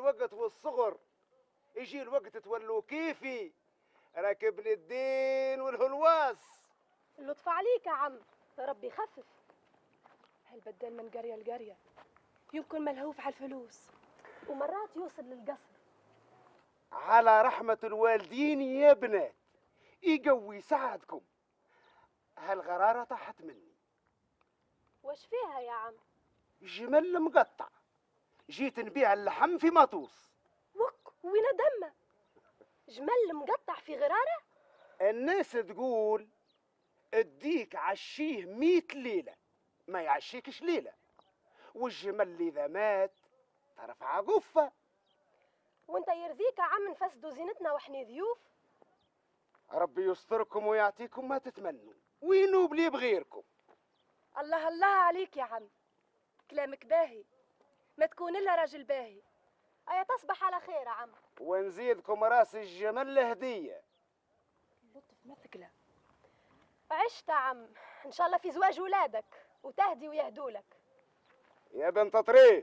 الوقت والصغر، يجي الوقت تولوا كيفي راكب الدين والهلواس. اللطف عليك يا عم، ربي يخفف. هالبدال من قرية لقرية يمكن ملهوف على الفلوس ومرات يوصل للقصر. على رحمة الوالدين يا بنات، يقوي سعادكم. هالغرارة طاحت مني. وش فيها يا عم؟ جمل مقطع، جيت نبيع اللحم في ماطوس. وين دمه؟ جمل مقطع في غرارة؟ الناس تقول اديك عشيه 100 ليلة ما يعشيكش ليلة، والجمل إذا مات ترفع قفة. وانت يرضيك يا عم نفسدوا زينتنا واحنا ضيوف؟ ربي يستركم ويعطيكم ما تتمنوا وينوب لي بغيركم. الله الله عليك يا عم، كلامك باهي، ما تكون الا راجل باهي. ايا تصبح على خير يا عم. ونزيدكم راس الجمل هدية. اللطف مثقله. عشت يا عم، ان شاء الله في زواج ولادك وتهدي ويهدولك. يا بنت طريف،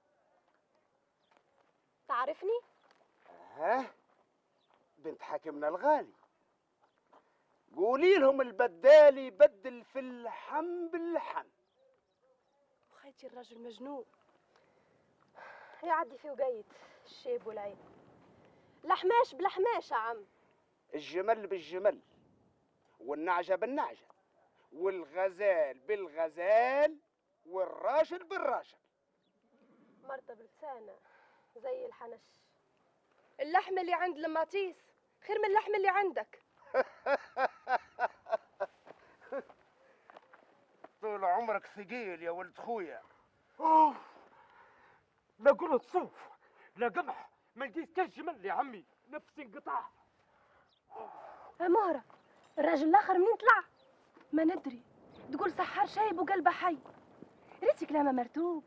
تعرفني؟ ها بنت حاكمنا الغالي، قولي لهم البدال يبدل في اللحم باللحم. وخيتي الرجل مجنون يعدي في وقيت الشيب والعين. لحماش بلحماش يا عم. الجمل بالجمل والنعجة بالنعجة والغزال بالغزال والراجل بالراجل. مرتب لسانة زي الحنش. اللحم اللي عند المطيس خير من اللحم اللي عندك. طول عمرك ثقيل يا ولد خويا. اوه، لا قلت صوف لا قمح، ما لقيت كالجمل يا عمي، نفسي انقطع. يا مهرة، الراجل الاخر منين طلع؟ ما ندري، تقول سحر شايب وقلبه حي. ريتي كلامه مرتوب.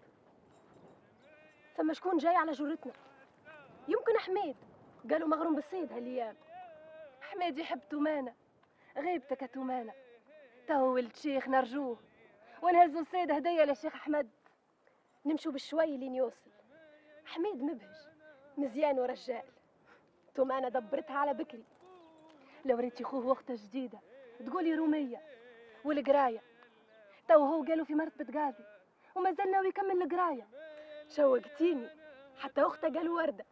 ثم شكون جاي على جرتنا؟ يمكن حميد، قالوا مغروم بالصيد هالايام. حميد يحب تومانه، غيبتك يا تومانه. تو ولد شيخ نرجوه ونهزوا الصيد هديه للشيخ احمد. نمشوا بالشوي لين يوصل. حميد مبهج مزيان ورجال. تومانه دبرتها على بكري. لو ريتي خوه واخته جديده تقولي روميه. والقرايه تو هو قالوا في مرتبه قاضي وما زال ناوي يكمل القرايه. شوقتيني، حتى اخته قالوا ورده.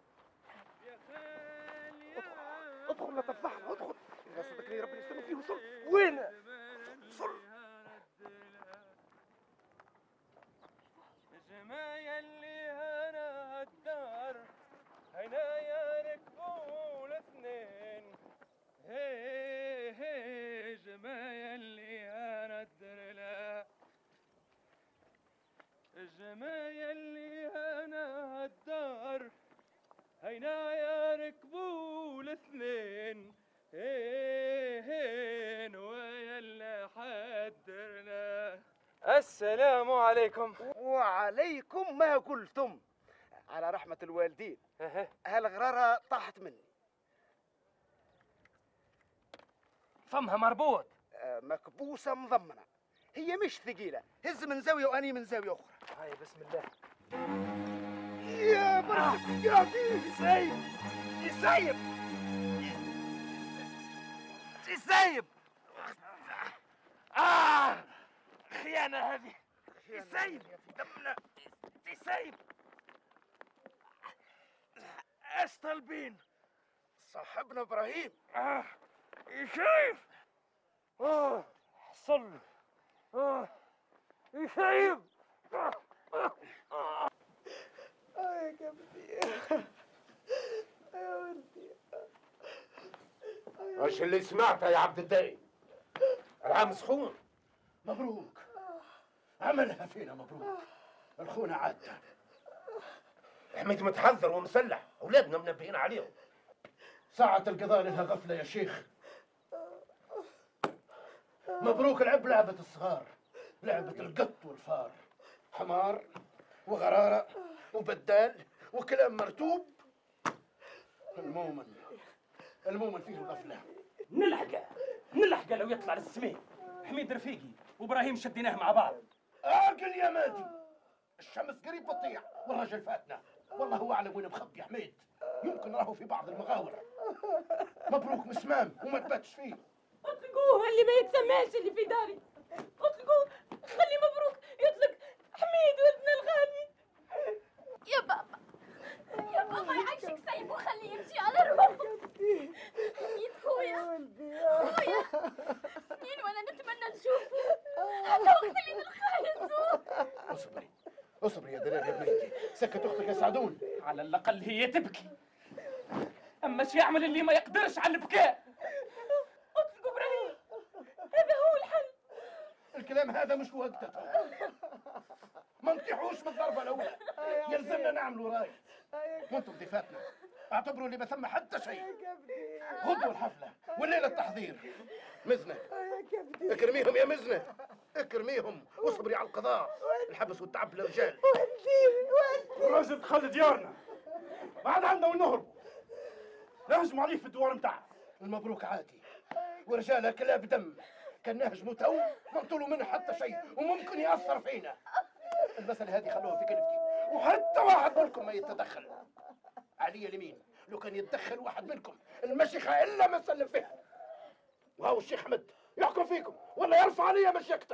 ادخل لا تفضحنا، ادخل. يا صدقني ربي يستر فيه. وصل وين؟ وصل. جمايا اللي هنا هالدار هنايا ركبوا الاثنين. هي هي جمايا اللي هنا الدرلا، جمايا اللي هنا هالدار هنايا ركبوا الاثنين. هي نوايا اللي حدرنا. السلام عليكم. وعليكم ما قلتم. على رحمة الوالدين. هالغرارة طاحت مني. فمها مربوط. مكبوسة مضمنة، هي مش ثقيلة. هز من زاوية وأني من زاوية أخرى. هاي بسم الله. يا بركة يا سايب سايب سايب. خيانة هذه. سايب دمنا. سايب. ايش طالبين؟ صاحبنا إبراهيم. شايف؟ صل. شايف؟ يا كبدي يا ولدي. ايش اللي سمعته يا عبد الدايم؟ العام سخون. مبروك، عملها فينا مبروك. الخونة عادة. حميد متحذر ومسلح، اولادنا منبهين عليهم. ساعة القضاء لها غفلة يا شيخ. مبروك. العب لعبة الصغار، لعبة القط والفار. حمار وغرارة وبدال وكلام مرتوب. المومن فيه غفلة. نلحقه لو يطلع للسمين. حميد رفيقي وابراهيم شديناه مع بعض. اعقل يا مادي، الشمس قريب بتطيع والرجل فاتنا. والله هو اعلم وين مخبي يا حميد، يمكن راهو في بعض المغاور. مبروك مسمام وما تباتش فيه. اطلقوه اللي ما يتسماش اللي في داري، اطلقوه، خلي مبروك يطلق حميد ولدنا الغالي. يا بابا يا بابا يعيشك سيب وخليه يمشي على روحه. حميد خويا خويا، سنين وانا نتمنى نشوفه، حتى وقت اللي نلقاه يزور. اصبري اصبري يا دلال يا بنيتي، سكت اختك يا سعدون. على الاقل هي تبكي، اما شو يعمل اللي ما يقدرش على البكاء؟ اطلقوا ابراهيم، هذا هو الحل. الكلام هذا مش وقته، ما نطيحوش بالضربه الاولى، يلزمنا نعملوا راي. وانتم ضيفاتنا اعتبروا اللي ما ثم حتى شيء. غدوه الحفله والليله التحضير. مزنه اكرميهم يا مزنه، اكرميهم واصبري على القضاء. الحبس والتعب للرجال. الراجل دخل ديارنا، ما عاد عندنا وين نهربوا، نهجموا عليه في الدوار نتاعنا. المبروك عادي ورجاله كلها بدم، كان نهجموا تو ما نطولوا منه حتى شيء وممكن ياثر فينا. المساله هذه خلوها في كلفتي، وحتى واحد منكم ما يتدخل. علي اليمين لو كان يتدخل واحد منكم المشيخه الا ما سلم فيها. وهو الشيخ احمد يحكم فيكم ولا يرفع علي مشيخته.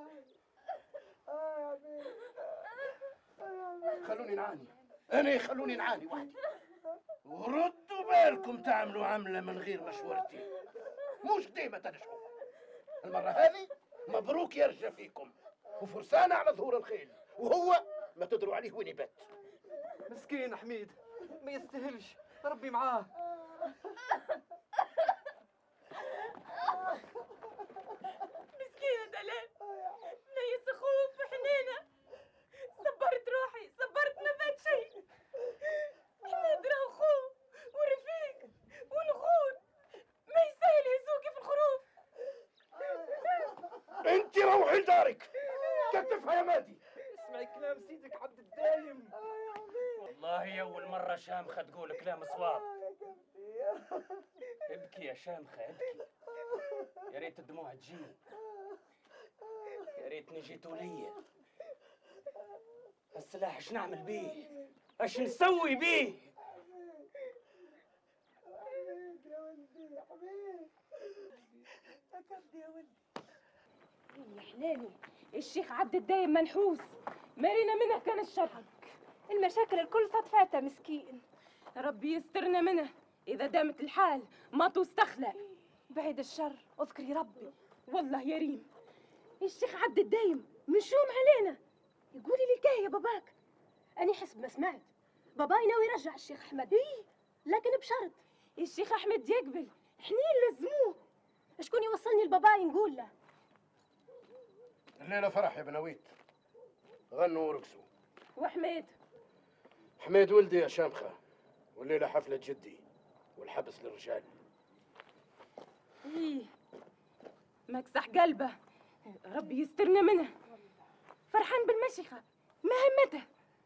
خلوني نعاني انا، خلوني نعاني وحدي، وردوا بالكم تعملوا عمله من غير مشورتي. مش ديما تنجحوا، المره هذه مبروك يرجى فيكم وفرسانه على ظهور الخيل، وهو ما تدروا عليه وين يبات. مسكين حميد ما يستاهلش، ربي معاه. مسكينة دلال، نيس خوف حنينة، صبرت روحي، صبرت ما فات شيء. حميد راهو خوه ورفيق ونخون، ما يسهل يسوقي في الخروف. انت روحي لدارك، كتفها يا مادي. اسمعي كلام سيدك عبد الدايم. والله أول مرة شامخة تقول كلام صواب. ابكي يا شامخة ابكي، يا ريت الدموع تجيني، يا ريتني جيتوا ليا. السلاح اش نعمل بيه؟ اش نسوي بيه؟ يا حلالي الشيخ عبد الدايم منحوس، مرينا منه كان الشر. المشاكل الكل صدفاتها مسكين، ربي يسترنا منه. إذا دامت الحال ما تستخلى. بعيد الشر اذكري ربي. والله يا ريم الشيخ عبد الدايم مشوم علينا. يقولي لي الكاه يا باباك، أنا حسب ما سمعت باباي ناوي يرجع الشيخ أحمد. لكن بشرط الشيخ أحمد يقبل، حنين لزموه. شكون يوصلني لباباي نقول له؟ الليله فرح يا بنويت، غنوا ورقصوا. وحميد حميد ولدي يا شامخه، والليله حفله جدي والحبس للرجال. إيه مكسح قلبه، ربي يسترنا منه. فرحان بالمشيخة ما همته.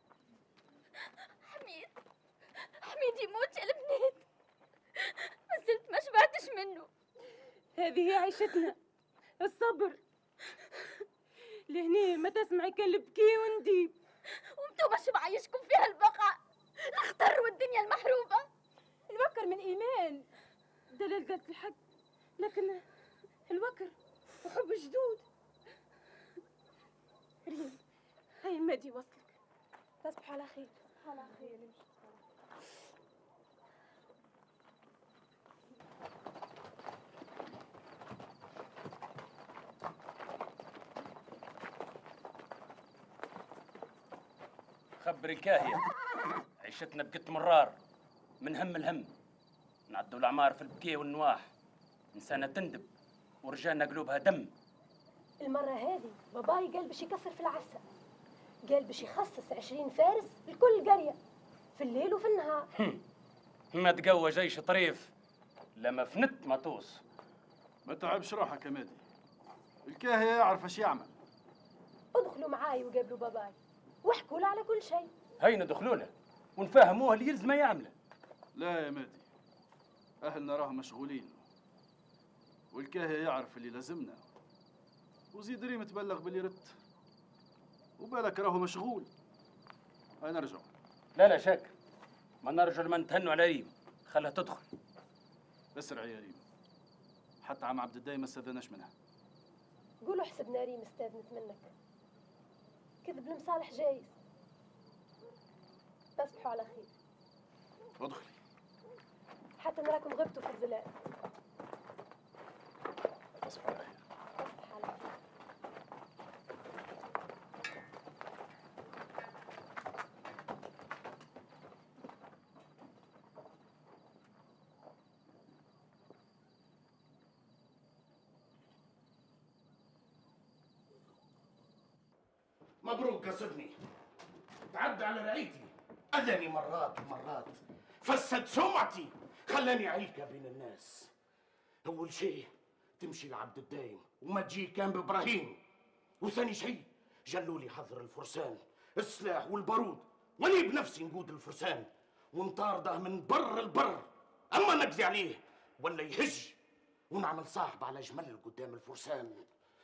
حميد حميد يموت يا البنات، ما زلت ما شبعتش منه. هذه هي عيشتنا، الصبر. لهني ما تسمعي كلبكي ونديب، وانتو باش معيشكم فيها البقع الاخطر والدنيا المحروبه. الوكر من ايمان. دلال قالت الحق، لكن الوكر وحب جدود. ريم هاي المادي وصلك، تصبح على خير. على خير. خبري كاهية، عيشتنا بقت مرار من هم الهم. نعدوا الأعمار في البكية والنواح، إنسانة تندب ورجالنا قلوبها دم. المرة هذه باباي قال باش يكسر في العسل، قال باش يخصص 20 فارس لكل قرية في الليل وفي النهار. ما تقوى جيش طريف لما فنت مطوس. ما تعبش روحك يا مادي، الكاهية يعرف اش يعمل. ادخلوا معاي وقابلوا باباي واحكوا له على كل شيء. هيا ندخلوا له ونفهموه اللي يلزم يعمله. لا يا مادي، أهلنا راهم مشغولين، والكاهية يعرف اللي لازمنا، وزيد ريم تبلغ باللي رت، وبالك راهو مشغول. هاي نرجع. لا شاكر، ما نرجع لمن تهنوا على ريم، خلها تدخل. اسرع يا ريم، حتى عم عبد الدايم ما استاذناش منها. قولوا حسبنا ريم استاذنت منك، كذب المصالح جايز. تصبحوا على خير. ادخلي. حتى نراكم غبتوا في الظلال. تصبح على خير. تصبح على خير. مبروك قصدني، تعدى على رعيتي، أذاني مرات ومرات، فسد سمعتي، خلاني علكة بين الناس. أول شيء تمشي لعبد الدايم وما تجي كان بإبراهيم، وثاني شيء جلوا لي حضر الفرسان، السلاح والبارود، وأني بنفسي نقود الفرسان ونطارده من بر البر، أما نقضي عليه ولا يهج ونعمل صاحب على جمل قدام الفرسان،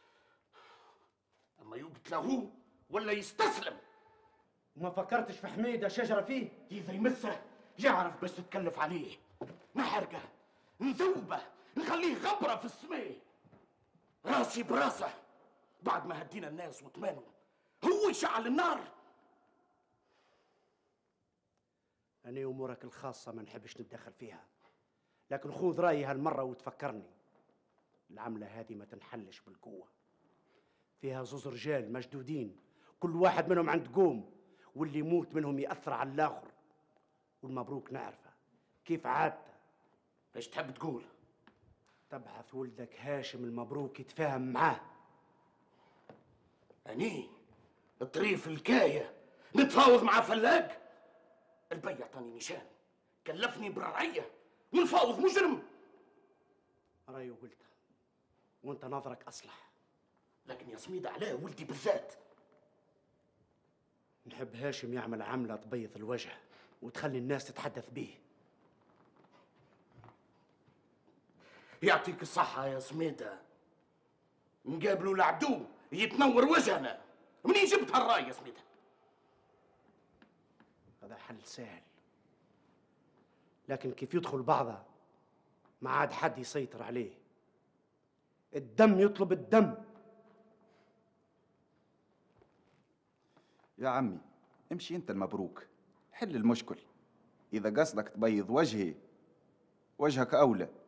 أما يقتله هو ولا يستسلم. وما فكرتش في حميدة شجرة فيه؟ إذا يمسه يعرف بس تتكلف عليه، نحرقه نذوبه نخليه غبرة في السماء، راسي براسه. بعد ما هدينا الناس وطمانوا هو يشعل النار. أنا أمورك الخاصة ما نحبش نتدخل فيها، لكن خذ رأيي هالمرة وتفكرني. العملة هذه ما تنحلش بالقوة، فيها زوز رجال مشدودين، كل واحد منهم عند قوم، واللي يموت منهم يأثر على الآخر، والمبروك نعرفه كيف عادته. ايش تحب تقول؟ تبعث ولدك هاشم المبروك يتفاهم معاه. أني الطريف الكاية نتفاوض مع فلاق؟ البي اعطاني نشان، كلفني بالرعية ونفاوض مجرم. رأيي وقلته، وانت نظرك أصلح. لكن يا سميدة عليه ولدي بالذات. نحب هاشم يعمل عملة تبيض الوجه وتخلي الناس تتحدث به. يعطيك الصحة يا سميدة، نقابلوا العدو يتنور وجهنا. منين جبت هالراي يا سميدة؟ هذا حل سهل، لكن كيف يدخل بعضها ما عاد حد يسيطر عليه. الدم يطلب الدم. يا عمي امشي انت المبروك، حل المشكل. اذا قصدك تبيض وجهي، وجهك اولى.